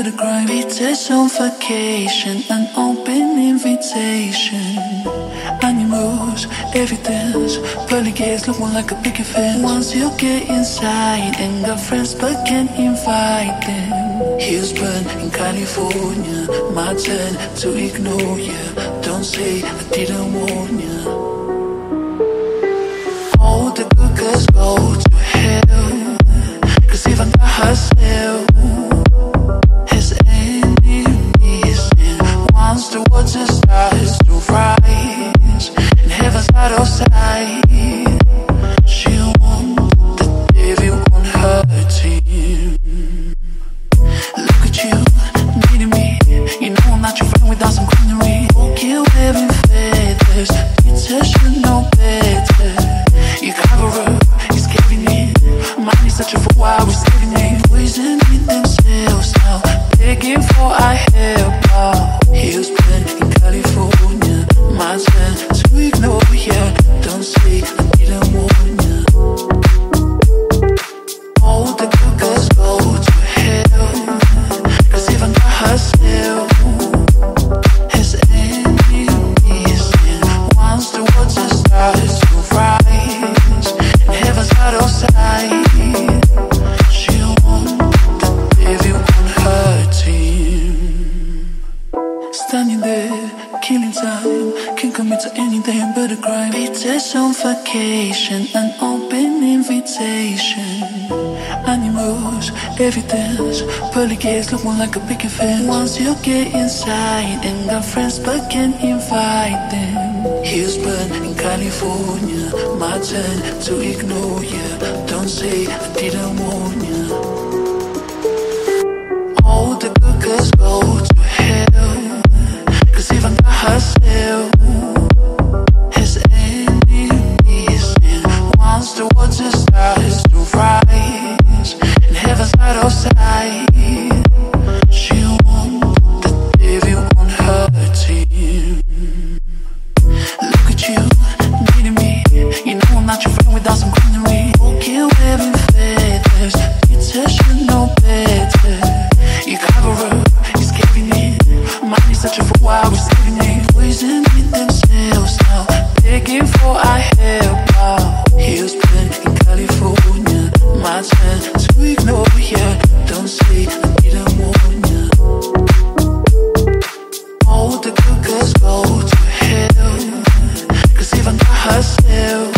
but a crime. Beaches on vacation, an open invitation. Animals, evidence, pearly gates look more like a picket fence. Once you get inside and got friends but can't invite them. Houston in California, my turn to ignore ya. Don't say I didn't warn ya. All the good girls go to hell, 'cause even God herself has enemies. And once the water starts to rise and heaven's out of sight, she wants the devil on her team. Look at you, needing me. You know I'm not your friend without some greenery. Okay, wearing feathers, Peter should know better. You cover up, he's giving in. Mine is such a fool, I was saving it. Poisoning themselves now, begging for our help now. Houston in California, my turn to ignore ya. Don't say I didn't warn ya. All the good girls go to hell, 'cause even God herself has enemies. And once the water starts to rise and heaven's out of sight, she wants the devil on her team. Standing there, killing time, can't commit to anything but a crime. Beaches on vacation, an open invitation. Animals, evidence, pearly gates look more like a picket fence. Once you get inside and got friends but can't invite them. Houston in California, my turn to ignore ya. Don't say I didn't warn ya. All the good girls go to hell, 'cause even God herself has enemies. And once the water starts to rise and heaven's out of sight, she wants the devil on her team. Look at you, needing me. You know I'm not your friend without some greenery. Okay, wearing feathers, Peter should know better. You cover up, he's giving in. Mine is such a fool, I was saving it. Poisoning themselves now, begging for our help now. Houston in California, my turn to ignore ya. Don't say I didn't warn ya. All the good girls go to hell, 'cause even God herself